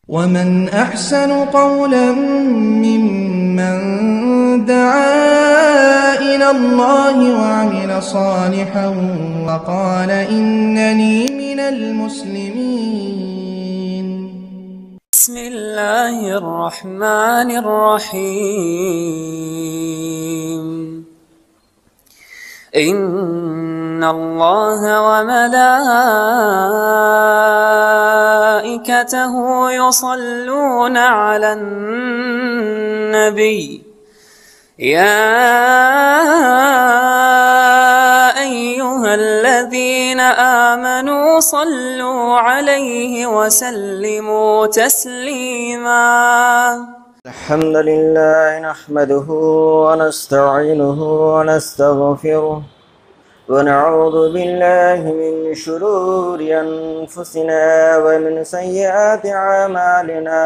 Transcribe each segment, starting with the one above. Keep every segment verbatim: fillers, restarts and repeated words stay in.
ومن أحسن قولا ممن دعا إلى الله وعمل صالحا وقال إنني من المسلمين. بسم الله الرحمن الرحيم. إن الله وملائكته يصلون على النبي يا أيها الذين آمنوا صلوا عليه وسلموا تسليما. الحمد لله نحمده ونستعينه ونستغفره ونعوذ بالله من شرور أنفسنا ومن سيئات أعمالنا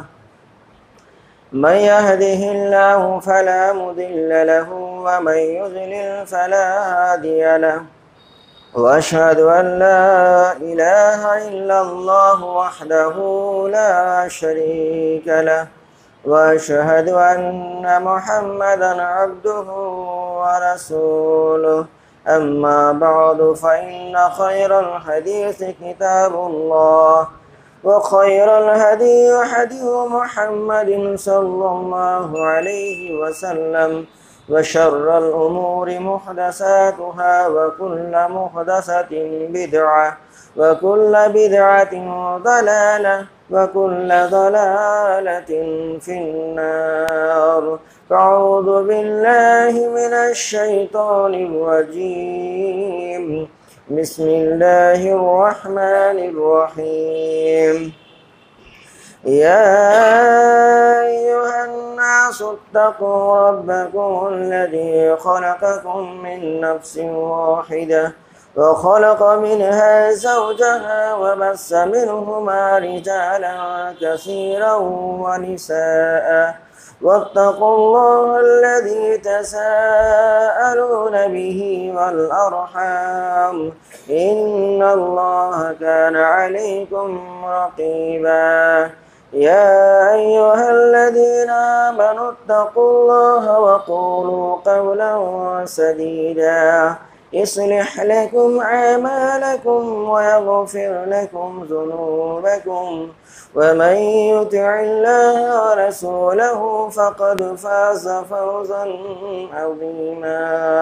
من يهده الله فلا مضل له ومن يضلل فلا هادي له وأشهد أن لا إله إلا الله وحده لا شريك له وأشهد أن محمدا عبده ورسوله. أما بعد فإن خير الحديث كتاب الله وخير الهدي هدي محمد صلى الله عليه وسلم وشر الأمور محدثاتها وكل محدثة بدعة وكل بدعة ضلالة وكل ضلالة في النار. أعوذ بالله من الشيطان الرجيم. بسم الله الرحمن الرحيم. يا أيها الناس اتقوا ربكم الذي خلقكم من نفس واحدة وخلق منها زوجها وبث منهما رجالا كثيرا ونساء واتقوا الله الذي تساءلون به والأرحام إن الله كان عليكم رقيبا. يا أيها الذين آمنوا اتقوا الله وقولوا قولا سديدا يصلح لكم أعمالكم ويغفر لكم ذنوبكم ومن يطع الله ورسوله فقد فاز فوزا عظيما.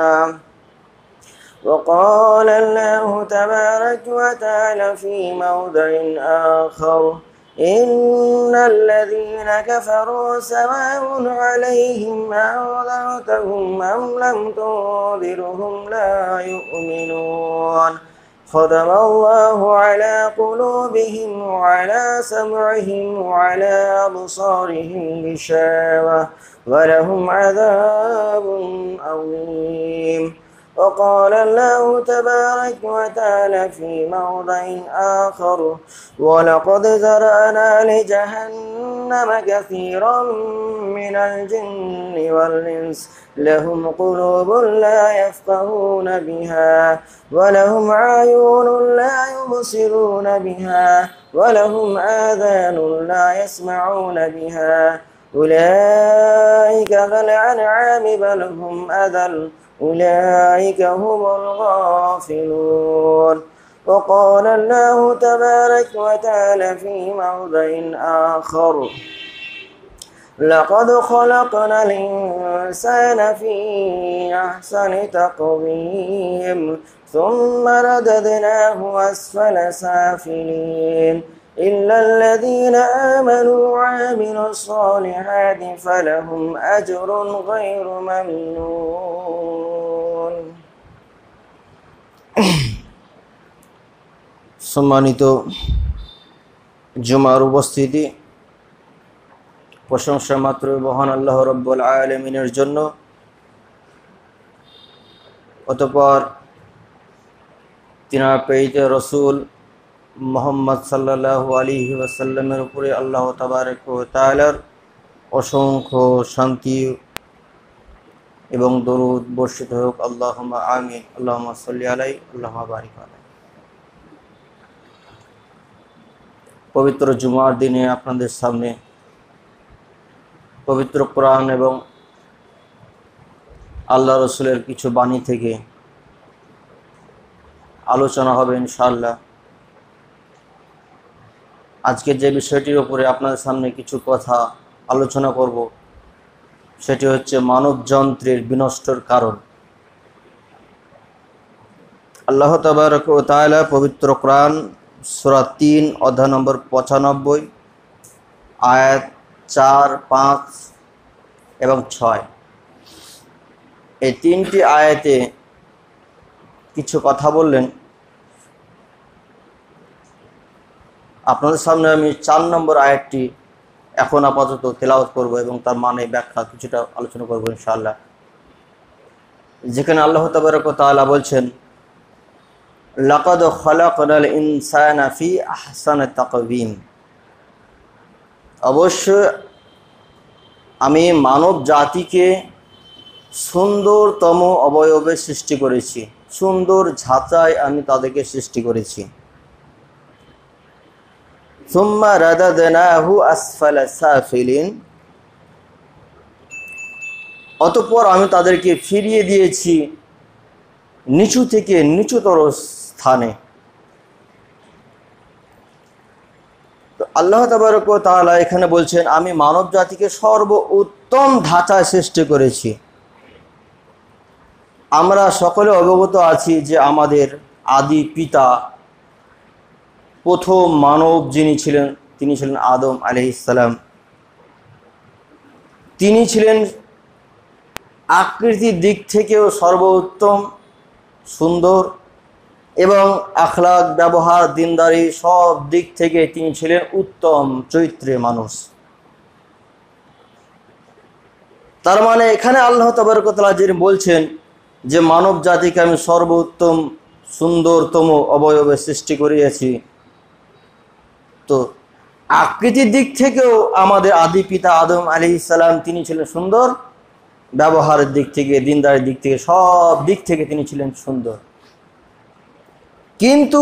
وقال الله تبارك وتعالى في موضع آخر إن الذين كفروا سواء عليهم أنذرتهم أم لم تنذرهم لا يؤمنون. ختم الله على قلوبهم وعلى سمعهم وعلى أبصارهم غشاوة ولهم عذاب عظيم. وقال الله تبارك وتعالى في موضع آخر ولقد ذرأنا لجهنم كثيرا من الجن والإنس لهم قلوب لا يفقهون بها ولهم أعين لا يبصرون بها ولهم آذان لا يسمعون بها أولئك كالأنعام بل هم أضل أولئك هم الغافلون. وقال الله تبارك وتعالى في موضع آخر لقد خلقنا الإنسان في أحسن تقويم ثم رددناه أسفل سافلين إلا الذين آمنوا وعملوا الصالحات فلهم أجر غير ممنون. সম্মানিত জুমার উপস্থিতি, প্রশংসা মাত্র মহান আল্লাহ রাব্বুল আলামিনের জন্য। অতঃপর তিনার প্রেরিত রসুল মুহাম্মদ সাল্লাল্লাহু আলাইহি ওয়াসাল্লামের উপরে আল্লাহ তাবারক ওয়া তাআলার অসংখ্য শান্তি এবং দরুদ বর্ষিত হোক। আল্লাহুম্মা আমিন। আল্লাহুম্মা সাল্লি আলাইহি আল্লাহুম্মা বারিক আলাইহি। পবিত্র জুমার দিনে আপনাদের সামনে পবিত্র কোরআন এবং আল্লাহ রসুলের কিছু বাণী থেকে আলোচনা হবে ইনশাআল্লাহ। আজকে যে বিষয়টির উপরে আপনাদের সামনে কিছু কথা আলোচনা করব সেটি হচ্ছে মানব যন্ত্রের বিনষ্টর কারণ। আল্লাহ তাবারক ওয়া তাআলা পবিত্র কোরআন সূরা তিন অধ্যায় নম্বর পঁচানব্বই আয়াত চার, পাঁচ এবং ছয়, এই তিনটি আয়াতে কিছু কথা বললেন। আপনাদের সামনে আমি চার নম্বর আয়াতটি এখন আপাতত তেলাওয়াত করব এবং তার মানে ব্যাখ্যা কিছুটা আলোচনা করব ইনশাআল্লাহ। যেখানে আল্লাহ তাবারক ওয়া তাআলা বলছেন, লাকাদ খালাকনাল ইনসানা ফি আহসানি তাকওয়িম, অবশ্যই আমি মানব জাতিকে সুন্দরতম অবয়বে সৃষ্টি করেছি, সুন্দর ঝাঁচায় আমি তাদেরকে সৃষ্টি করেছি। সুম্মা রাদাদনাহু আসফালা সাফিলিন, অতঃপর আমি তাদেরকে ফিরিয়ে দিয়েছি নিচু থেকে নিচুতর স্থানে। তো আল্লাহ তাবারক ওয়া তাআলা এখানে বলছেন, আমি মানব জাতিকে সর্ব উত্তম ধাঁচায় সৃষ্টি করেছি। আমরা সকলে অবগত আছি যে আমাদের আদি পিতা, প্রথম মানব যিনি ছিলেন তিনি ছিলেন আদম আলাইহিস সালাম। তিনি ছিলেন আকৃতির দিক থেকেও সর্বোত্তম, সুন্দর এবং আখলাক, ব্যবহার, দিনদারি সব দিক থেকে তিনি ছিলেন উত্তম চরিত্রের মানুষ। তার মানে এখানে আল্লাহ তাবারক ওয়া তাআলা যিনি বলছেন যে মানব জাতিকে আমি সর্বোত্তম সুন্দরতম অবয়বে সৃষ্টি করিয়েছি, তো আকৃতির দিক থেকেও আমাদের আদি পিতা আদম আলাইহিস সালাম তিনি ছিলেন সুন্দর, ব্যবহারের দিক থেকে, দিনদারির দিক থেকে, সব দিক থেকে তিনি ছিলেন সুন্দর। কিন্তু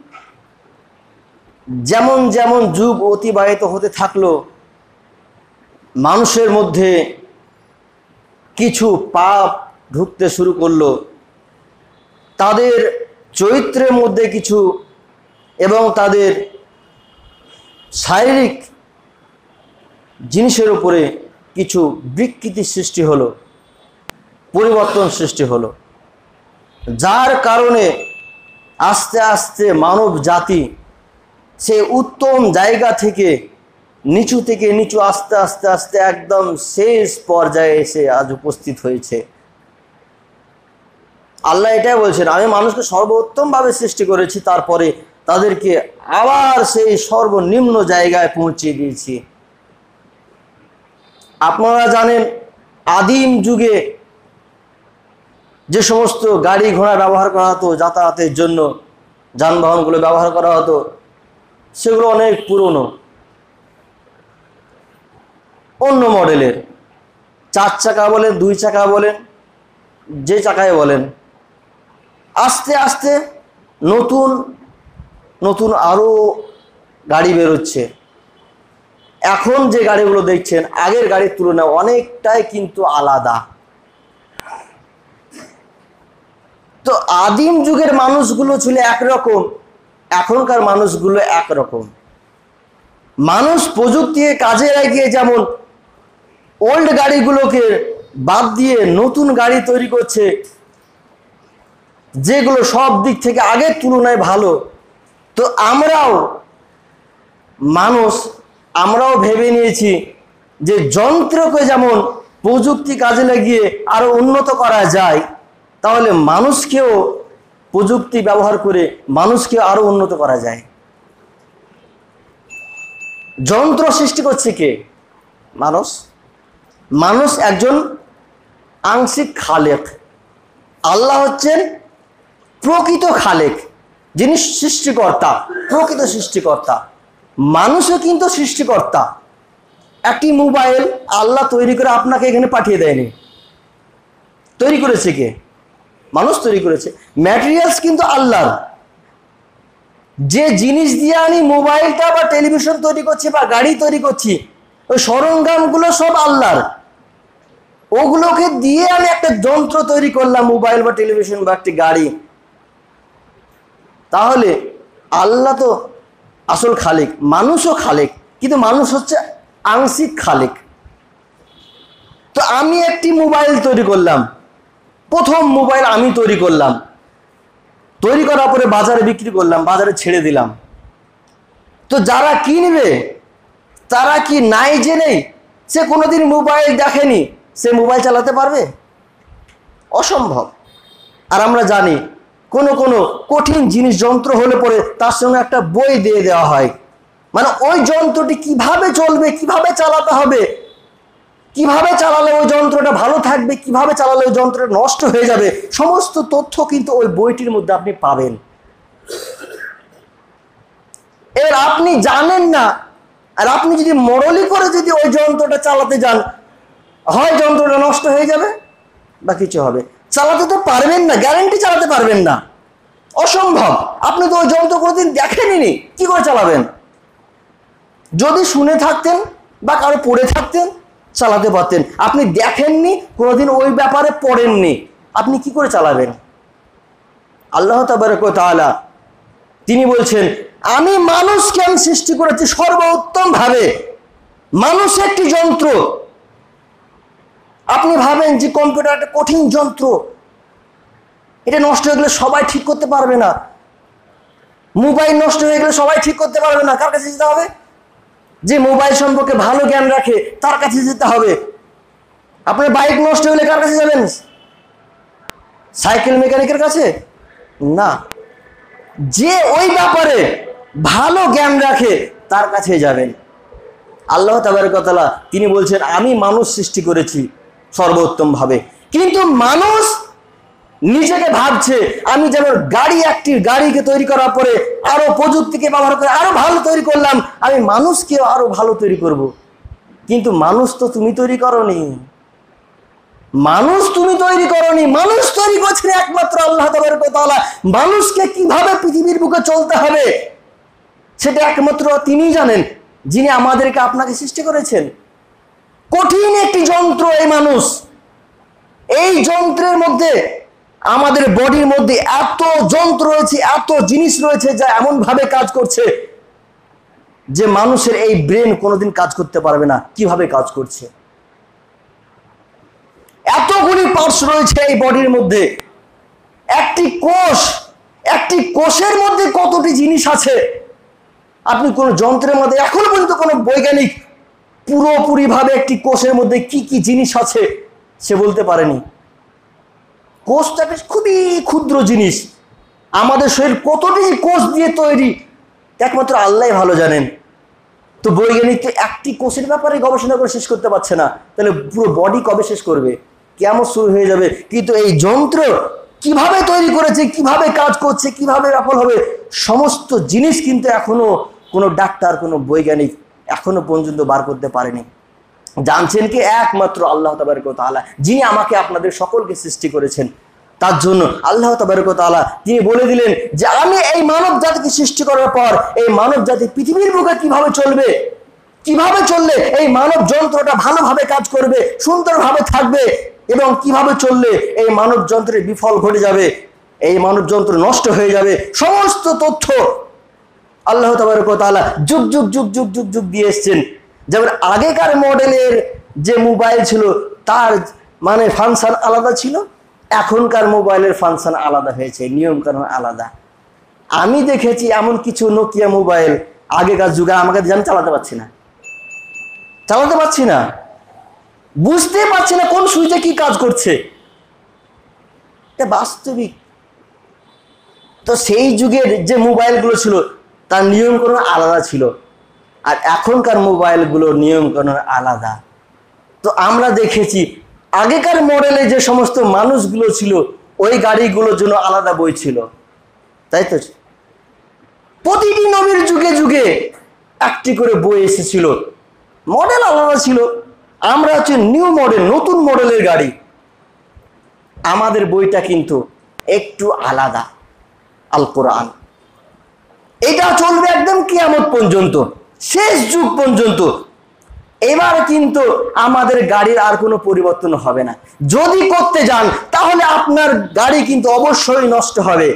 যেমন যেমন যুগ অতিবাহিত হতে থাকলো, মানুষের মধ্যে কিছু পাপ ঢুকতে শুরু করলো, তাদের চরিত্রের মধ্যে কিছু এবং তাদের শারীরিক জিনিসের উপরে কিছু বিকৃতি সৃষ্টি হলো, পরিবর্তন সৃষ্টি হলো, যার কারণে আস্তে আস্তে মানব জাতি সে উত্তম জায়গা থেকে নিচু থেকে নিচু আস্তে আস্তে আস্তে একদম শেষ পর্যায়ে এসে আজ উপস্থিত হয়েছে। আল্লাহ এটাই বলছেন, আমি মানুষকে সর্বোত্তমভাবে সৃষ্টি করেছি, তারপরে তাদেরকে আবার সেই সর্বনিম্ন জায়গায় পৌঁছে দিয়েছি। আপনারা জানেন আদিম যুগে যে সমস্ত গাড়ি ঘোড়া ব্যবহার করা হতো যাতায়াতের জন্য, যানবাহনগুলো ব্যবহার করা হতো, সেগুলো অনেক পুরনো, অন্য মডেলের, চার চাকা বলেন, দুই চাকা বলেন, যে চাকায় বলেন। আস্তে আস্তে নতুন নতুন আরও গাড়ি বেরোচ্ছে। এখন যে গাড়িগুলো দেখছেন আগের গাড়ির তুলনায় অনেকটাই কিন্তু আলাদা। তো আদিম যুগের মানুষগুলো ছিল একরকম, এখনকার মানুষগুলো একরকম। মানুষ প্রযুক্তিকে কাজে লাগিয়ে যেমন ওল্ড গাড়িগুলোকে বাদ দিয়ে নতুন গাড়ি তৈরি করছে, যেগুলো সব দিক থেকে আগের তুলনায় ভালো, তো আমরাও মানুষ আমরাও ভেবে নিয়েছি যে যন্ত্রকে যেমন প্রযুক্তি কাজে লাগিয়ে আরো উন্নত করা যায়, তাহলে মানুষকেও প্রযুক্তি ব্যবহার করে মানুষকে আরো উন্নত করা যায়। যন্ত্র সৃষ্টি করছে কে? মানুষ। মানুষ একজন আংশিক খালেক, আল্লাহ হচ্ছেন প্রকৃত খালেক, যিনি সৃষ্টিকর্তা, প্রকৃত সৃষ্টিকর্তা। মানুষও কিন্তু সৃষ্টিকর্তা। একটি মোবাইল আল্লাহ তৈরি করে আপনাকে এখানে পাঠিয়ে দেয়নি, তৈরি করেছে কে? মানুষ তৈরি করেছে। ম্যাটেরিয়ালস কিন্তু আল্লাহর, যে জিনিস দিয়ে আমি মোবাইলটা বা টেলিভিশন তৈরি করছি বা গাড়ি তৈরি করছি, ওই সরঞ্জামগুলো সব আল্লাহর। ওগুলোকে দিয়ে আমি একটা যন্ত্র তৈরি করলাম, মোবাইল বা টেলিভিশন বা একটি গাড়ি। তাহলে আল্লাহ তো আসল খালিক, মানুষও খালিক, কিন্তু মানুষ হচ্ছে আংশিক খালিক। তো আমি একটি মোবাইল তৈরি করলাম, প্রথম মোবাইল আমি তৈরি করলাম, তৈরি করার পরে বাজারে বিক্রি করলাম, বাজারে ছেড়ে দিলাম। তো যারা কিনবে তারা কি নাই জেনেই, সে কোনোদিন মোবাইল দেখেনি, সে মোবাইল চালাতে পারবে? অসম্ভব। আর আমরা জানি কোনো কোনো কঠিন জিনিস যন্ত্র হলে পরে তার সঙ্গে একটা বই দিয়ে দেওয়া হয়, মানে ওই যন্ত্রটি কিভাবে চলবে, কিভাবে চালাতে হবে, কিভাবে চালালে ওই যন্ত্রটা ভালো থাকবে, কিভাবে চালালে ওই যন্ত্রটা নষ্ট হয়ে যাবে, সমস্ত তথ্য কিন্তু ওই বইটির মধ্যে আপনি পাবেন। এর আপনি জানেন না, আর আপনি যদি মরলি করে যদি ওই যন্ত্রটা চালাতে যান, হয় যন্ত্রটা নষ্ট হয়ে যাবে বা কিছু হবে, চালাতে তো পারবেন না, গ্যারান্টি চালাতে পারবেন না, অসম্ভব। আপনি তো ওই যন্ত্র কোনোদিন দেখেননি, কি করে চালাবেন? যদি শুনে থাকতেন বা কারো পড়ে থাকতেন চালাতে পারতেন, আপনি দেখেননি, কোনোদিন ওই ব্যাপারে পড়েননি, আপনি কি করে চালাবেন? আল্লাহ তাবারক ওয়া তাআলা তিনি বলছেন, আমি মানুষকে আমি সৃষ্টি করেছি সর্বোত্তম ভাবে। মানুষ একটি যন্ত্র। আপনি ভাবেন যে কম্পিউটার একটা কঠিন যন্ত্র, এটা নষ্ট হয়ে গেলে সবাই ঠিক করতে পারবে না, মোবাইল নষ্ট হয়ে গেলে সবাই ঠিক করতে পারবে না। কার কাছে যেতে হবে? যে মোবাইল সম্পর্কে ভালো জ্ঞান রাখে তার কাছে যেতে হবে। আপনার বাইক নষ্ট হলে কার কাছে যাবেন? সাইকেল মেকানিকের কাছে না, যে ওই ব্যাপারে ভালো জ্ঞান রাখে তার কাছে যাবেন। আল্লাহ তাবারক ওয়া তাআলা তিনি বলছেন, আমি মানুষ সৃষ্টি করেছি সর্বোত্তম ভাবে। কিন্তু মানুষ নিজেকে ভাবছে আমি যেন গাড়ি, একটি গাড়িকে তৈরি করার পরে আরো প্রযুক্তিকে ব্যবহার করে আরো ভালো তৈরি করলাম, আমি মানুষকে আরো ভালো তৈরি করব। কিন্তু মানুষ তো তুমি তৈরি করনি, মানুষ তুমি তৈরি করনি, মানুষ তৈরি করছেন একমাত্র আল্লাহ তাবারক ওয়া তাআলা। মানুষকে কিভাবে পৃথিবীর বুকে চলতে হবে সেটা একমাত্র তিনিই জানেন, যিনি আমাদেরকে আপনাকে সৃষ্টি করেছেন। কঠিন একটি যন্ত্র এই মানুষ। এই যন্ত্রের মধ্যে, আমাদের বডির মধ্যে এত যন্ত্র রয়েছে, এত জিনিস রয়েছে যা এমন ভাবে কাজ করছে যে মানুষের এই ব্রেন কোনোদিন কাজ করতে পারবে না কিভাবে কাজ করছে। এতগুলি পার্টস রয়েছে এই বডির মধ্যে। একটি কোষ, একটি কোষের মধ্যে কতটি জিনিস আছে আপনি কোন যন্ত্রের মধ্যে এখন পর্যন্ত কোনো বৈজ্ঞানিক পুরোপুরি ভাবে একটি কোষের মধ্যে কি কি জিনিস আছে সে বলতে পারেনি। কোষটা খুবই ক্ষুদ্র জিনিস। আমাদের শরীর কতটি কোষ দিয়ে তৈরি একমাত্র আল্লাহই ভালো জানেন। তো বৈজ্ঞানিক তো একটি কোষের ব্যাপারে গবেষণা করে শেষ করতে পারছে না, তাহলে পুরো বডি কবে শেষ করবে? কেমন শুরু হয়ে যাবে। কিন্তু এই যন্ত্র কিভাবে তৈরি করেছে, কিভাবে কাজ করছে, কিভাবে সফল হবে, সমস্ত জিনিস কিন্তু এখনো কোনো ডাক্তার, কোনো বৈজ্ঞানিক এখনো পর্যন্ত বার করতে পারেনি। জানছেন কি? একমাত্র আল্লাহ তাবারক ওয়া তাআলা, যিনি আমাকে আপনাদের সকলকে সৃষ্টি করেছেন। তার জন্য আল্লাহ তাবারক ওয়া তাআলা তিনি বলে দিলেন যে আমি এই মানব জাতিকে সৃষ্টি করার পর এই মানব জাতি পৃথিবীর বুকে কিভাবে চলবে, কিভাবে চললে এই মানব যন্ত্রটা ভালোভাবে কাজ করবে, সুন্দরভাবে থাকবে, এবং কিভাবে চললে এই মানব যন্ত্রের বিফল ঘটে যাবে, এই মানব যন্ত্র নষ্ট হয়ে যাবে, সমস্ত তথ্য আল্লাহ তাবারক ওয়া তাআলা যুগ যুগ যুগ যুগ যুগ যুগ দিয়ে এসছেন। যেমন আগেকার মডেলের যে মোবাইল ছিল তার মানে ফাংশন আলাদা ছিল, এখনকার মোবাইলের ফাংশন আলাদা হয়েছে, নিয়ম কানুন আলাদা। আমি দেখেছি এমন কিছু নোকিয়া মোবাইল আগেকার যুগে আমাকে আমি চালাতে পারছি না, চালাতে পারছি না, বুঝতে পারছি না কোন সুইচে কি কাজ করছে, এটা বাস্তবিক। তো সেই যুগের যে মোবাইলগুলো ছিল তার নিয়ম কানুন আলাদা ছিল, আর এখনকার মোবাইলগুলোর নিয়ম কানুন আলাদা। তো আমরা দেখেছি আগেকার মডেলে যে সমস্ত মানুষগুলো ছিল ওই গাড়িগুলোর জন্য আলাদা বই ছিল, তাই তো? প্রতিটি নবীর যুগে যুগে একটি করে বই এসেছিল, মডেল আলাদা ছিল। আমরা হচ্ছে নিউ মডেল, নতুন মডেলের গাড়ি, আমাদের বইটা কিন্তু একটু আলাদা। আল কোরআন এটা চলবে একদম কিয়ামত পর্যন্ত, শেষ যুগ পর্যন্ত। এবার কিন্তু আমাদের গাড়ির আর কোনো পরিবর্তন হবে না। যদি করতে যান তাহলে আপনার গাড়ি কিন্তু অবশ্যই নষ্ট হবে।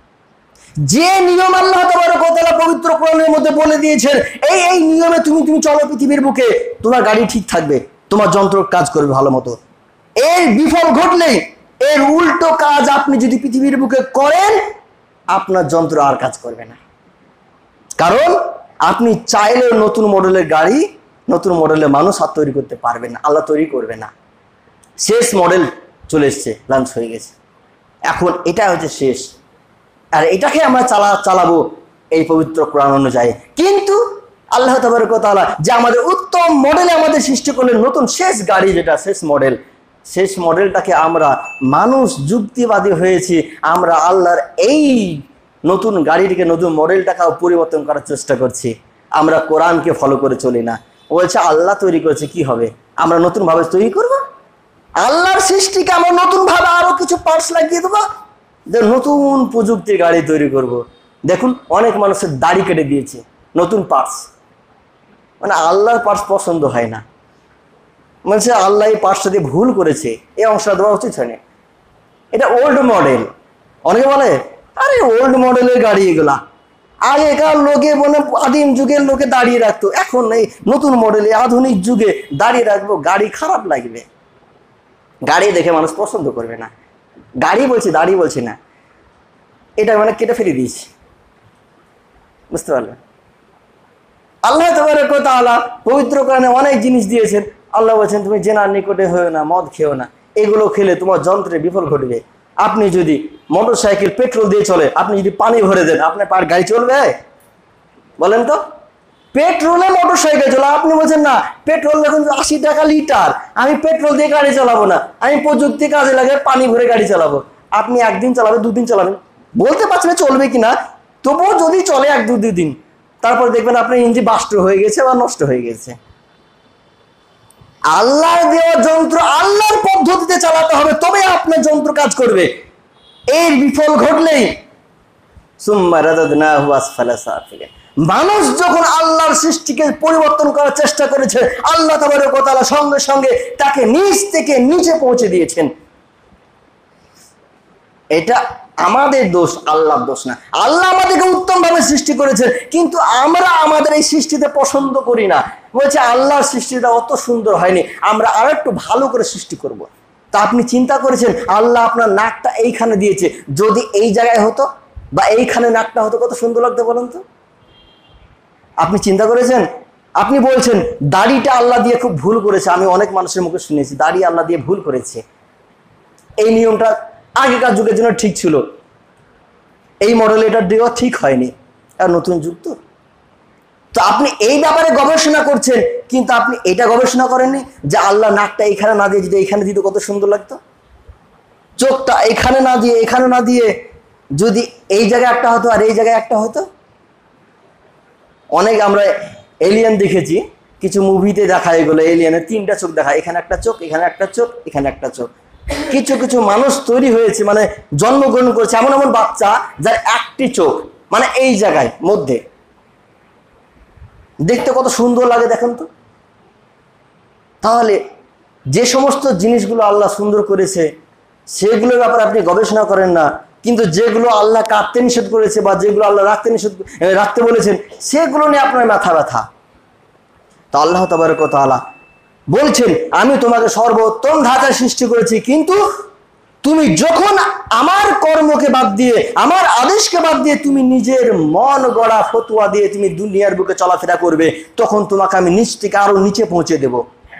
যে নিয়ম আল্লাহ তাবারক ওয়া তাআলা পবিত্র কোরআনের মধ্যে বলে দিয়েছেন, এই এই নিয়মে তুমি তুমি চলো পৃথিবীর বুকে, তোমার গাড়ি ঠিক থাকবে, তোমার যন্ত্র কাজ করবে ভালো মতো। এর বিফল ঘটলেই, এর উল্টো কাজ আপনি যদি পৃথিবীর বুকে করেন, আপনার যন্ত্র আর কাজ করবে না। কারণ আপনি চাইলে নতুন মডেলের গাড়ি, নতুন মডেলের মানুষ আর তৈরি করতে পারবেন না, আল্লাহ তৈরি করবে না। শেষ মডেল চলে এসছে, লঞ্চ হয়ে গেছে, এখন এটা হচ্ছে শেষ। আর এটাকে আমরা চালা চালাবো এই পবিত্র কোরআন অনুযায়ী। কিন্তু আল্লাহ তাবারক ওয়া তাআলা যে আমাদের উত্তম মডেলে আমাদের সৃষ্টি করলেন, নতুন শেষ গাড়ি যেটা শেষ মডেল, শেষ মডেলটাকে আমরা মানুষ যুক্তিবাদী হয়েছি, আমরা আল্লাহর এই নতুন গাড়িটিকে, নতুন মডেলটাকে পরিবর্তন করার চেষ্টা করছি। আমরা কোরআনকে ফলো করে চলি না। বলছে আল্লাহ তৈরি করেছে, কি হবে, আমরা নতুন ভাবে তৈরি করব? আল্লাহর সৃষ্টিকে আমরা নতুন ভাবে আরো কিছু পার্টস লাগিয়ে দেবো, যে নতুন প্রযুক্তির গাড়ি তৈরি করব। দেখুন অনেক মানুষের দাড়ি কেটে দিয়েছে, নতুন পার্টস। মানে আল্লাহর পার্টস পছন্দ হয় না, মানে আল্লাহ এই পার্টসটা দিয়ে ভুল করেছে, এই অংশটা দেওয়া উচিত হয়নি, এটা ওল্ড মডেল। অনেকে বলে আরে ওল্ড মডেলের গাড়ি এগুলা, আগেকার লোকে মানে আদিম যুগের লোকে দাঁড়িয়ে রাখতো, এখন এই নতুন মডেলে আধুনিক যুগে দাঁড়িয়ে রাখবো, গাড়ি খারাপ লাগবে, গাড়ি দেখে মানুষ পছন্দ করবে না। গাড়ি বলছি, দাড়ি বলছি না, এটা মানে কেটে ফেলে দিয়েছি, বুঝতে পারলেন? আল্লাহ তাবারক ওয়া তাআলা পবিত্র কোরআনে অনেক জিনিস দিয়েছেন। আল্লাহ বলছেন তুমি জেনার নিকটে হয়েও না, মদ খেও না, এগুলো খেলে তোমার যন্ত্রে বিফল ঘটবে। আপনি যদি মোটর সাইকেল পেট্রোল দিয়ে চলে, আপনি যদি পানি ভরে দেন, আপনার পার গাড়ি চলবে? বলেন তো, পেট্রোলে মোটর সাইকেল চলে, আপনি বলছেন না পেট্রোল এখন আশি টাকা লিটার, আমি পেট্রোল দিয়ে গাড়ি চালাবো না, আমি প্রযুক্তি কাজে লাগে পানি ভরে গাড়ি চালাবো। আপনি একদিন চালাবেন, দুদিন চালাবেন, বলতে পারছেন না চলবে কিনা, তবুও যদি চলে এক দু দুই দিন, তারপর দেখবেন আপনার ইঞ্জিন বাস্ট হয়ে গেছে বা নষ্ট হয়ে গেছে। আল্লাহর দেওয়া যন্ত্র আল্লাহর পদ্ধতিতে চালাতে হবে, তবে আপনার যন্ত্র কাজ করবে। এর বিফল ঘটলেই সুম্মা রাদাদনাহু আসফালা সাফিলিন, মানুষ যখন আল্লাহর সৃষ্টিকে পরিবর্তন করার চেষ্টা করেছে, আল্লাহ তাবারক ওয়া তাআলা সঙ্গে সঙ্গে তাকে নিচ থেকে নিচে পৌঁছে দিয়েছেন। এটা আমাদের দোষ, আল্লাহর দোষ না। আল্লাহ আমাদেরকে উত্তম ভাবে সৃষ্টি করেছেন, কিন্তু আমরা আমাদের এই সৃষ্টিতে পছন্দ করি না। বলছে আল্লাহর সৃষ্টিটা অত সুন্দর হয়নি, আমরা আর একটু ভালো করে সৃষ্টি করব। তা আপনি চিন্তা করেছেন আল্লাহ আপনার নাকটা এইখানে দিয়েছে, যদি এই জায়গায় হতো বা এইখানে নাকটা হতো কত সুন্দর লাগতো বলেন তো? আপনি চিন্তা করেছেন? আপনি বলছেন দাড়িটা আল্লাহ দিয়ে খুব ভুল করেছে। আমি অনেক মানুষের মুখে শুনেছি দাড়ি আল্লাহ দিয়ে ভুল করেছে। এই নিয়মটা আগেকার যুগের জন্য ঠিক ছিল, এই মডেল এটা দেওয়া ঠিক হয়নি, আর নতুন যুগ তো। তো আপনি এই ব্যাপারে গবেষণা করছেন, কিন্তু আপনি এটা গবেষণা করেননি যে আল্লাহ নাকটা এইখানে না দিয়ে যদি এইখানে দিত কত সুন্দর লাগতো, চোখটা এইখানে না দিয়ে এখানে না দিয়ে যদি এই জায়গায় একটা হতো আর এই জায়গায় একটা হতো। অনেক আমরা এলিয়েন দেখেছি, কিছু মুভিতে দেখা, এগুলো এলিয়েনের তিনটা চোখ দেখা, এখানে একটা চোখ, এখানে একটা চোখ, এখানে একটা চোখ। কিছু কিছু মানুষ তৈরি হয়েছে, মানে জন্মগ্রহণ করেছে এমন এমন বাচ্চা যার একটি চোখ, মানে এই জায়গায় মধ্যে, দেখতে কত সুন্দর লাগে দেখেন তো। তাহলে যে সমস্ত জিনিসগুলো আল্লাহ সুন্দর করেছে সেগুলোর ব্যাপারে আপনি গবেষণা করেন না, কিন্তু যেগুলো আল্লাহ কাটতে নিষেধ করেছে বা যেগুলো আল্লাহ রাখতে নিষেধ রাখতে বলেছেন সেগুলো নিয়ে আপনার মাথা ব্যথা। তো আল্লাহ তাবারক ওয়া তাআলা বলছেন আমি তোমাকে সর্বোত্তম ধাঁচায় সৃষ্টি করেছি, কিন্তু তুমি যখন আমার কর্মকে বাদ দিয়ে, আমার আদেশকে বাদ দিয়ে তুমি নিজের মন গড়া ফতোয়া দিয়ে তুমি দুনিয়ার বুকে চলাফেরা করবে, তখন তোমাকে আমি নিচ থেকে আরো নিচে পৌঁছে দেব।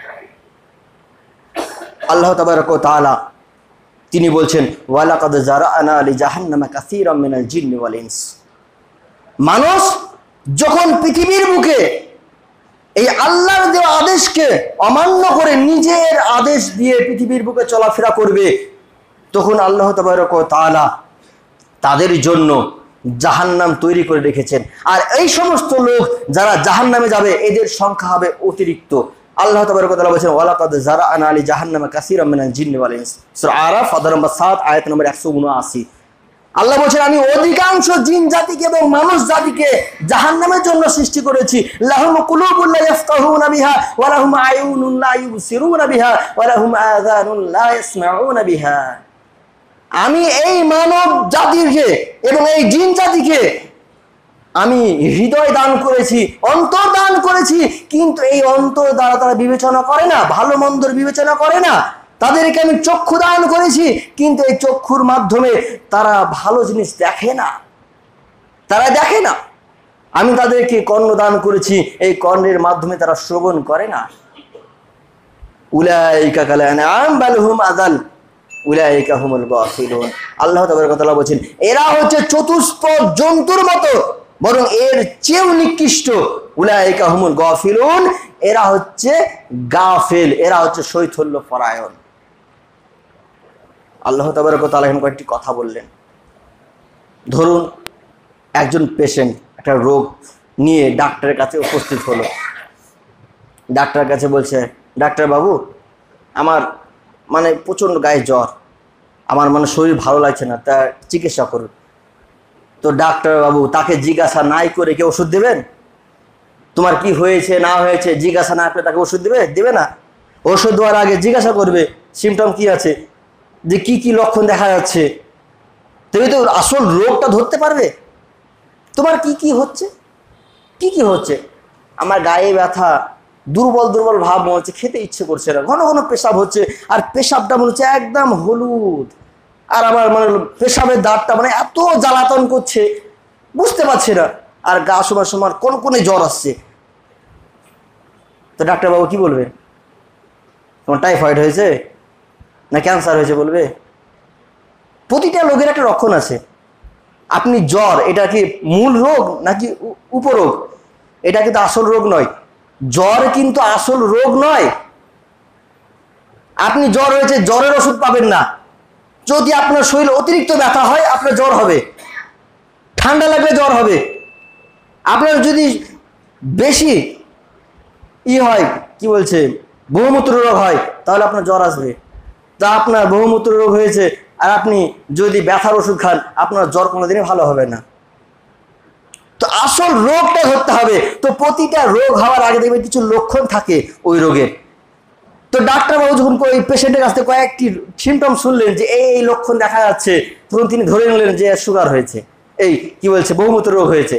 আল্লাহ তাবারক ওয়া তাআলা তিনি বলছেন ওয়ালাকাদ জারা'না লি জাহান্নামা কাসীরাম মিনাল জিন্নি ওয়াল ইনস। মানুষ যখন পৃথিবীর বুকে এই আল্লাহর দেওয়া আদেশকে অমান্য করে নিজের আদেশ দিয়ে পৃথিবীর বুকে চলাফেরা করবে, তখন আল্লাহ তাবারক ওয়া তাআলা তাদের জন্য জাহান্নাম তৈরি করে রেখেছেন। আর এই সমস্ত লোক যারা জাহান্নামে যাবে এদের সংখ্যা হবে অতিরিক্ত। আল্লাহ তাবারক ওয়া তাআলা বলেছেন ওয়ালাকাদ জারা'না লি জাহান্নামা কাসীরাম মিনাল জিন্নি ওয়াল ইনস, সূরা আরাফ আয়াত নম্বর সাত, আয়াত নম্বর একশো উনআশি। আল্লাহ বলছেন আমি অধিকাংশ জিন জাতিকে এবং মানুষ জাতিকে জাহান্নামের জন্য সৃষ্টি করেছি। লাহুম কুলুবুন লা ইয়াফকাহুনা বিহা ওয়া লাহুম আয়ুনুন লা ইউবসিরুনা বিহা ওয়া লাহুম আযানুন লা ইয়াসমাউনা বিহা। আমি এই মানব জাতিকে এবং এই জিন জাতিকে আমি হৃদয় দান করেছি, অন্তর দান করেছি, কিন্তু এই অন্তর দ্বারা তারা বিবেচনা করে না, ভালো মন্দর বিবেচনা করে না। তাদেরকে আমি চক্ষু দান করেছি, কিন্তু এই চক্ষুর মাধ্যমে তারা ভালো জিনিস দেখে না, তারা দেখে না। আমি তাদেরকে কর্ণ দান করেছি, এই কর্ণের মাধ্যমে তারা শ্রবণ করে না। উলাইকা কাল আনআম বাল হুম আযাল উলাইকা হুমুল গাফিলুন। আল্লাহ তাবারাক ওয়া তাআলা বলেন এরা হচ্ছে চতুষ্পদ জন্তুর মতো, বরং এর চেয়েও নিকৃষ্ট। উলাইকা হুমুল গাফিলুন, এরা হচ্ছে গাফিল, এরা হচ্ছে শৈথল্য পরায়ণ। আল্লাহ তাবারাক ওয়া তাআলা এখানে কয়েকটি কথা বললেন। ধরুন একজন পেশেন্ট একটা রোগ নিয়ে ডাক্তারের কাছে উপস্থিত হলো। ডাক্তারের কাছে বলছে, ডাক্তার বাবু আমার মানে প্রচণ্ড গায়ে জ্বর, আমার মানে শরীর ভালো লাগছে না, তা চিকিৎসা করুন। তো ডাক্তার বাবু তাকে জিজ্ঞাসা নাই করে কি ওষুধ দেবেন? তোমার কি হয়েছে না হয়েছে জিজ্ঞাসা না করে তাকে ওষুধ দেবে? দেবে না। ওষুধ দেওয়ার আগে জিজ্ঞাসা করবে সিমটম কি আছে, যে কি কি লক্ষণ দেখা যাচ্ছে, তবে তো আসল রোগটা ধরতে পারবে। তোমার কি কি হচ্ছে, কি কি হচ্ছে? আমার গায়ে ব্যথা, দুর্বল দুর্বল ভাব মনে হচ্ছে, খেতে ইচ্ছে করছে না, ঘন ঘন পেশাব হচ্ছে, আর পেশাবটা মনে হচ্ছে একদম হলুদ, আর আমার মানে পেশাবের দাঁতটা মানে এত জ্বালাতন করছে বুঝতে পারছে না, আর গা সময় সময় কোন কোনে জ্বর আসছে। তো ডাক্তারবাবু কি বলবে? তোমার টাইফয়েড হয়েছে না ক্যান্সার হয়েছে বলবে? প্রতিটা রোগের একটা লক্ষণ আছে। আপনি জ্বর, এটা কি মূল রোগ নাকি উপরোগ? এটা কিন্তু আসল রোগ নয়, জ্বর কিন্তু আসল রোগ নয়। আপনি জ্বর হয়েছে, জ্বরের ওষুধ পাবেন না। যদি আপনার শরীরে অতিরিক্ত ব্যথা হয় আপনার জ্বর হবে, ঠান্ডা লাগলে জ্বর হবে। আপনার যদি বেশি ই হয় কি বলছে বহুমূত্র রোগ হয় তাহলে আপনার জ্বর আসবে। তা আপনার বহুমূত্র রোগ হয়েছে আর আপনি যদি ব্যথার ওষুধ খান আপনার জ্বর কোনোদিনই ভালো হবে না। তো আসল রোগটা ধরতে হবে। তো প্রতিটা রোগ হওয়ার আগে দেখবেন কিছু লক্ষণ থাকে ওই রোগের। তো ডাক্তারবাবু যখন ওই পেশেন্টের কাছ থেকে কয়েকটি সিমটম শুনলেন যে এই এই লক্ষণ দেখা যাচ্ছে, তখন তিনি ধরে নিলেন যে সুগার হয়েছে, এই কি বলছে বহুমূত্র রোগ হয়েছে।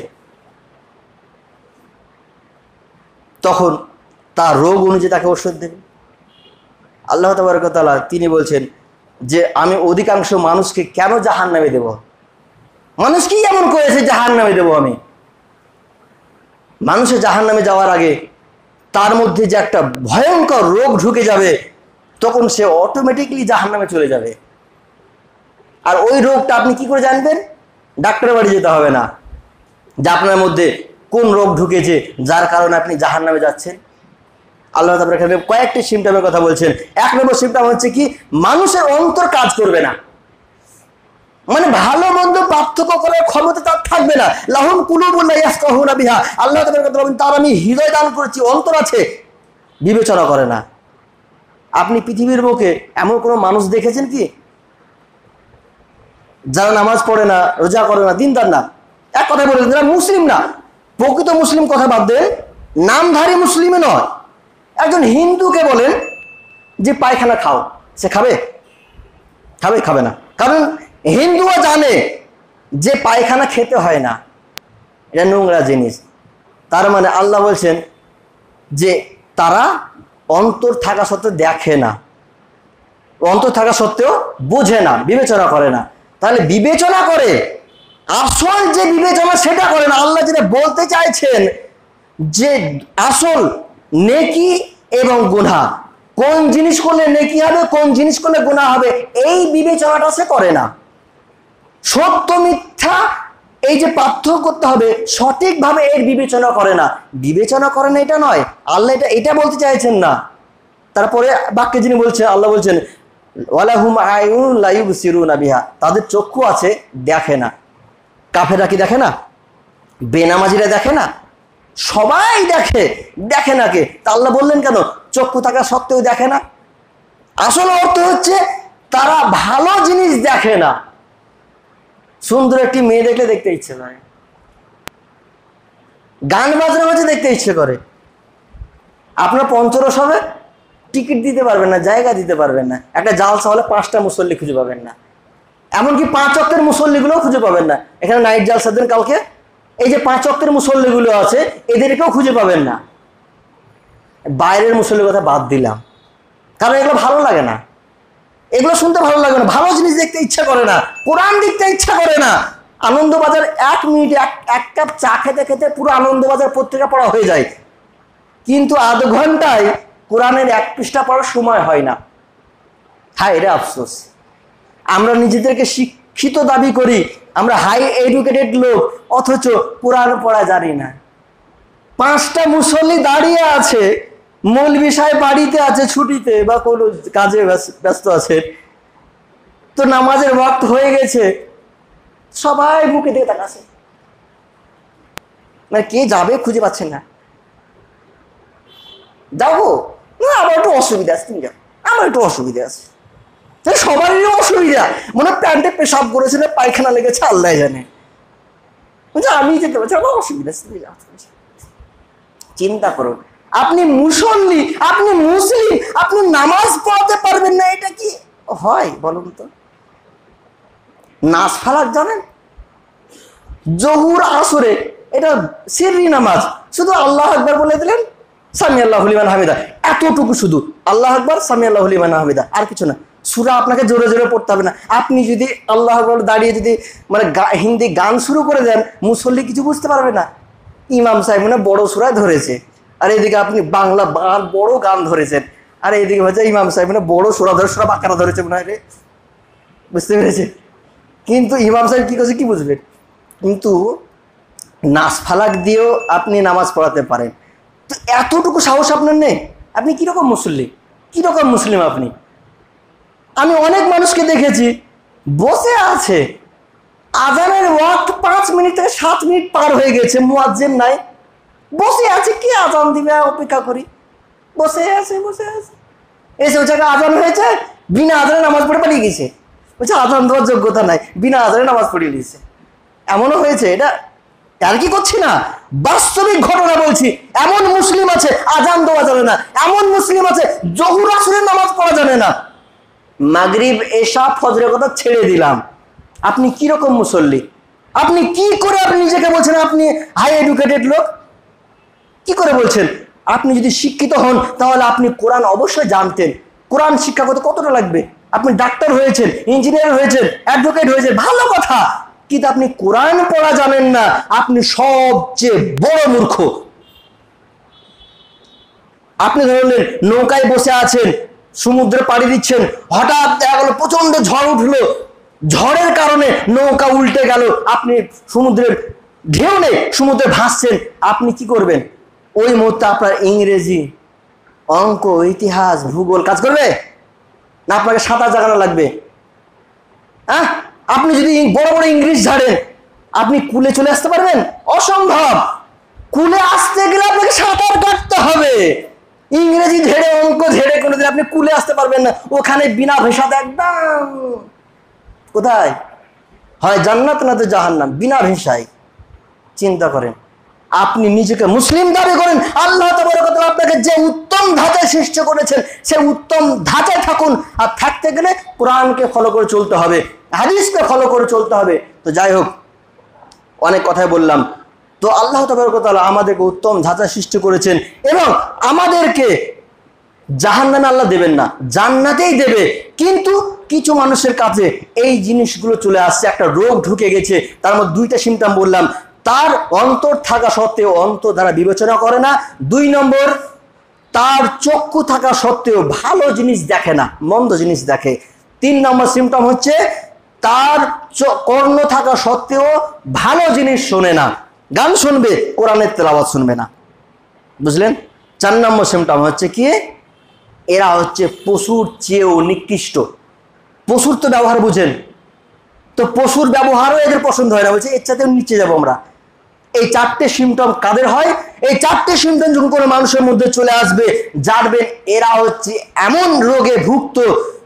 তখন তার রোগ অনুযায়ী তাকে ওষুধ দেবে। আল্লাহ তাবারক ওয়া তাআলা তিনি বলছেন যে আমি অধিকাংশ মানুষকে কেন জাহান্নামে দেব? মানুষ কি এমন করেছে জাহান্নামে দেব আমি? মানুষের জাহান্নামে যাওয়ার আগে তার মধ্যে যে একটা ভয়ঙ্কর রোগ ঢুকে যাবে, তখন সে অটোমেটিকলি জাহান্নামে চলে যাবে। আর ওই রোগটা আপনি কি করে জানবেন? ডাক্তারের বাড়ি যেতে হবে না যে আপনার মধ্যে কোন রোগ ঢুকেছে যার কারণে আপনি জাহান্নামে যাচ্ছেন। আল্লাহ তাআলা এখানে কয়েকটি সিমটমের কথা বলছেন। এক নম্বর সিমটম হচ্ছে কি, মানুষের অন্তর কাজ করবে না, মানে ভালো মন্দ পার্থক্য করার ক্ষমতা তার থাকবে না। লাহুম কুলুবুন লা ইয়াফকাহুনা বিহা, আল্লাহ তাআলা কথা বলেন তার আমি হৃদয় দান করেছি, অন্তর আছে, বিবেচনা করে না। আপনি পৃথিবীর বুকে এমন কোনো মানুষ দেখেছেন কি যারা নামাজ পড়ে না, রোজা করে না, দিনদার না, এক কথা বলে যারা মুসলিম না, প্রকৃত মুসলিম কথা বাদ দেন, নামধারী মুসলিমে নয়, একজন হিন্দুকে বলেন যে পায়খানা খাও, সে খাবে? খাবে? খাবে না। কারণ হিন্দুও জানে যে পায়খানা খেতে হয় না, এটা নোংরা জিনিস। তার মানে আল্লাহ বলছেন যে তারা অন্তর থাকা সত্ত্বেও দেখে না, অন্তর থাকা সত্ত্বেও বোঝে না, বিবেচনা করে না। তাহলে বিবেচনা করে, আসল যে বিবেচনা সেটা করে না। আল্লাহ যেটা বলতে চাইছেন যে আসল নেকি এবং গুনাহ, কোন জিনিস করলে নেকি হবে, কোন জিনিস করলে গুনাহ হবে, এই বিবেচনাটা সে করে না। সত্য মিথ্যা এই যে পার্থক্য করতে হবে সঠিকভাবে এর বিবেচনা করে না। বিবেচনা করে না এটা নয়, আল্লাহ এটা এটা বলতে চাইছেন না। তারপরে বাক্যে যিনি বলছেন, আল্লাহ বলছেন ওয়ালাহুম আয়ুন লা ইউবসিরুনা বিহা, তাদের চক্ষু আছে দেখে না। কাফেররা কি দেখে না? বেনামাজিরা দেখে না? সবাই দেখে, দেখে না কে? তা আল্লাহ বললেন কেন চক্ষু থাকা সত্ত্বেও দেখে না? আসল অর্থ হচ্ছে তারা ভালো জিনিস দেখে না। সুন্দর একটি মেয়ে দেখলে দেখতে ইচ্ছে করে, গান বাজনা হচ্ছে দেখতে ইচ্ছে করে। আপনার পঞ্চরস হবে, টিকিট দিতে পারবেন না, জায়গা দিতে পারবেন না। একটা জালসা হলে পাঁচটা মুসল্লি খুঁজে পাবেন না, এমনকি পাঁচ ওয়াক্তের মুসল্লিগুলোও খুঁজে পাবেন না। এখানে নাইট জালসা দিন কালকে, এই যে পাঁচ ওয়াক্তের মুসল্লিগুলো আছে এদেরকেও খুঁজে পাবেন না। বাইরের মুসল্লির কথা বাদ দিলাম, কারণ এগুলো ভালো লাগে না, এগুলো শুনতে ভালো লাগে না, ভালো জিনিস দেখতে ইচ্ছা করে না, কোরআন দেখতে ইচ্ছা করে না। আনন্দবাজার এক মিনিটে এক কাপ চা খেতে খেতে পুরো আনন্দবাজার পত্রিকা পড়া হয়ে যায়, কিন্তু আধ ঘন্টায় কোরআনের এক পৃষ্ঠা পড়ার সময় হয় না। হায় রে আফসোস, আমরা নিজেদেরকে শিক্ষিত দাবি করি, আমরা হাই এডুকেটেড লোক, অথচ কোরআন পড়া জানি না। পাঁচটা মুসল্লি দাঁড়িয়ে আছে, মৌলভী সাহেব বাড়িতে আছে ছুটিতে বা কোনো কাজে ব্যস্ত আছে, তো নামাজের ওয়াক্ত হয়ে গেছে, সবাই বুকে দিয়ে তাকাছে, মানে কে যাবে খুঁজে পাচ্ছেন না। যাবো না, আমার একটু অসুবিধা আছে, তুমি যাও, আমার একটু অসুবিধা আছে। সবারই অসুবিধা, মনে প্যান্টে পেশাব করেছিল, পায়খানা লেগেছে, আল্লাহ জানে, আমি যেতে পারছি, আমার অসুবিধা আছে, তুমি যাও। চিন্তা করুন, আপনি মুসল্লি, আপনি মুসলিম, আপনি নামাজ পড়তে পারবেন না, এটা কি হয় বলুন তো? নাস ফালাক জানেন? জহুর আসরে এটা সিররি নামাজ, শুধু আল্লাহ আকবার বলে দিলেন, সামি আল্লাহু লিমান হামিদা, এতটুকু শুধু আল্লাহ আকবার, সামি আল্লাহু লিমান হামিদা, আর কিছু না। সূরা আপনাকে জোরে জোরে পড়তে হবে না। আপনি যদি আল্লাহ আকবার দাঁড়িয়ে যদি মানে হিন্দি গান শুরু করে দেন, মুসল্লি কিছু বুঝতে পারবে না। ইমাম সাহেব মানে বড় সূরায় ধরেছে, আর এদিকে আপনি বাংলা বড় গান ধরেছেন, আর এদিকে হচ্ছে ইমাম সাহেব মানে বড় সূরা ধরে, সূরা বাকারা ধরেছে মনে হয়, বুঝতে পেরেছে? কিন্তু ইমাম সাহেব কি করছে কি বুঝবেন? কিন্তু নাস ফালাক দিয়েও আপনি নামাজ পড়াতে পারেন, তো এতটুকু সাহস আপনার নেই? আপনি কিরকম মুসল্লি, কিরকম মুসলিম আপনি? আমি অনেক মানুষকে দেখেছি বসে আছে, আজানের ওয়াক্ত পাঁচ মিনিট থেকে সাত মিনিট পার হয়ে গেছে, মুয়াজ্জিন নাই, বসে আছে, কি আজান দিবে অপেক্ষা করি, বসে আছে বসে আছে এসে ওই জায়গায় আজান হয়েছে, বিনা আজানে নামাজ পড়ে পালিয়ে গেছে, বলছে আজান দেওয়ার যোগ্যতা নাই, বিনা আজানে নামাজ পড়িয়ে দিয়েছে। এমনও হয়েছে, এটা আর কি করছি না, বাস্তবিক ঘটনা বলছি। এমন মুসলিম আছে আজান দেওয়া যাবে না, এমন মুসলিম আছে জহুর আসরের নামাজ পড়া যাবে না, মাগরিব এশা ফজরের কথা ছেড়ে দিলাম। আপনি কি রকম মুসল্লি? আপনি কি করে আপনি নিজেকে বলছেন আপনি হাই এডুকেটেড লোক? কি করে বলছেন? আপনি যদি শিক্ষিত হন তাহলে আপনি কোরআন অবশ্যই জানতেন। কোরআন শিক্ষা করতে কতটা লাগবে? আপনি ডাক্তার হয়েছেন, ইঞ্জিনিয়ার হয়েছেন, অ্যাডভোকেট হয়েছেন, ভালো কথা, কিন্তু আপনি কোরআন পড়া জানেন না, আপনি সবচেয়ে বড় মূর্খ। আপনি ধরলেন নৌকায় বসে আছেন, সমুদ্রে পাড়ি দিচ্ছেন, হঠাৎ দেখা গেল প্রচন্ড ঝড় উঠলো, ঝড়ের কারণে নৌকা উল্টে গেল, আপনি সমুদ্রের ঢেউ নেই, সমুদ্রে ভাসছেন, আপনি কি করবেন? ওই মুহূর্তে আপনার ইংরেজি, অঙ্ক, ইতিহাস, ভূগোল কাজ করবে না? আপনাকে সাঁতার জাগানো লাগবে। হ্যাঁ, আপনি যদি বড় বড় ইংলিশ ঝাড়েন, আপনি কুলে চলে আসতে পারবেন? অসম্ভব। কুলে আসতে গেলে আপনাকে সাঁতার কাটতে হবে। ইংরেজি ঝেড়ে, অঙ্ক ঝেড়ে কোনোদিন আপনি কুলে আসতে পারবেন না। ওখানে বিনা ভেসাতে একদম কোথায় হয় জান্নাত না তো জাহান্নাম, বিনা ভেসায়। চিন্তা করেন, আপনি নিজেকে মুসলিম দাবি করেন, আল্লাহ তাবারক ওয়া তাআলা আপনাকে যে উত্তম ধাঁচায় সৃষ্টি করেছেন সে উত্তম ধাঁচায় থাকুন। আর থাকতে গেলে কোরআনকে ফলো করে চলতে হবে, হাদিসকে ফলো করে চলতে হবে। তো যাই হোক, অনেক কথাই বললাম। তো আল্লাহ তাবারক ওয়া তাআলা আমাদেরকে উত্তম ধাঁচা সৃষ্টি করেছেন এবং আমাদেরকে জাহান্নামে আল্লাহ দেবেন না, জান্নাতেই দেবে। কিন্তু কিছু মানুষের কাছে এই জিনিসগুলো চলে আসছে, একটা রোগ ঢুকে গেছে। তার মধ্যে দুইটা সিমটম বললাম। তার অন্তর থাকা সত্ত্বেও অন্তর দ্বারা বিবেচনা করে না। দুই নম্বর, তার চক্ষু থাকা সত্ত্বেও ভালো জিনিস দেখে না, মন্দ জিনিস দেখে। তিন নম্বর সিমটম হচ্ছে তার কর্ণ থাকা সত্ত্বেও ভালো জিনিস শোনে না, গান শুনবে, কোরআনের তেলাওয়াত শুনবে না। বুঝলেন? চার নম্বর সিমটম হচ্ছে কি, এরা হচ্ছে পশুর চেয়েও নিকৃষ্ট। পশুর তো ব্যবহার বুঝেন, তো পশুর ব্যবহারও এদের পছন্দ হয় না, বলছে এর চাইতেও নিচে যাবো আমরা। এই চারটে সিমটম কাদের হয়? এই চারটে সিমটম যখন কোনো মানুষের মধ্যে চলে আসবে, জানবেন এরা হচ্ছে এমন রোগে ভুক্ত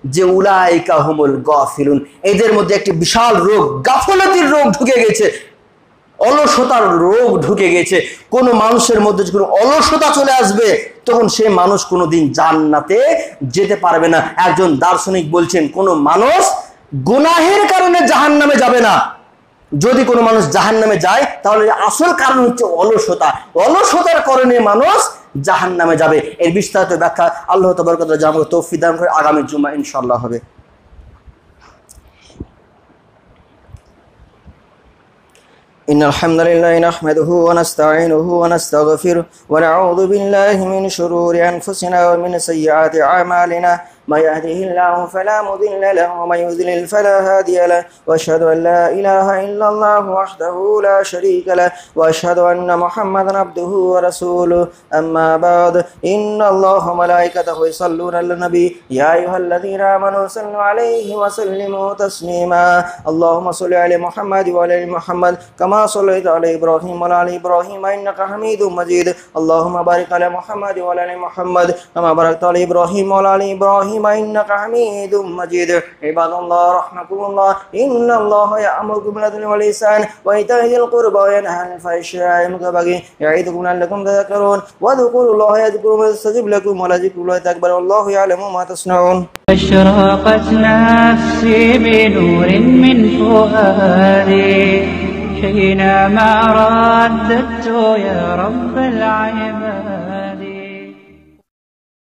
যে উলাইকা হুমুল গাফিলুন, এদের মধ্যে একটি বিশাল রোগ, গাফলতির রোগ ঢুকে গেছে, অলসতার রোগ ঢুকে গেছে। কোনো মানুষের মধ্যে যখন অলসতা চলে আসবে তখন সে মানুষ কোনোদিন জান্নাতে যেতে পারবে না। একজন দার্শনিক বলছেন কোনো মানুষ গুনাহের কারণে জাহান্নামে যাবে না। যদি কোনো মানুষ জাহান্নামে যায় তাহলে আসল কারণ হচ্ছে অলসতা, অলসতার কারণে মানুষ জাহান্নামে যাবে। এর বিস্তারিত ব্যাখ্যা আল্লাহ তাবারক ওয়া তাআলা জানার তৌফিক দান করে আগামী জুমা ইনশাআল্লাহ হবে। إن الحمد لله نحمده ونستعينه ونستغفره ونعوذ بالله من شرور أنفسنا ومن سيئات أعمالنا، ما يهده الله فلا مضل له ومن يضلل فلا هادي له، وأشهد أن لا إله إلا الله وحده لا شريك له، وأشهد أن محمدا عبده ورسوله. أما بعد، إن الله وملائكته يصلون على النبي يا أيها الذين آمنوا صلوا عليه وسلموا تسليما. اللهم صل على محمد وعلى آل محمد كما صليت على إبراهيم وعلى آل إبراهيم إنك حميد مجيد. اللهم بارك على محمد وعلى آل محمد كما باركت على إبراهيم وعلى آل إبراهيم إنك حميد مجيد. عباد الله رحمكم الله، إن الله يأمركم بالعدل والإحسان وإيتاء ذي القربى وينهى عن الفحشاء والمنكر والبغي يعظكم لعلكم تذكرون. واذكروا الله يذكركم ويستجب لكم ولذكر الله أكبر والله يعلم ما تصنعون. أشرقت نفسي بنور من فؤادي حينما رددت يا رب العباد.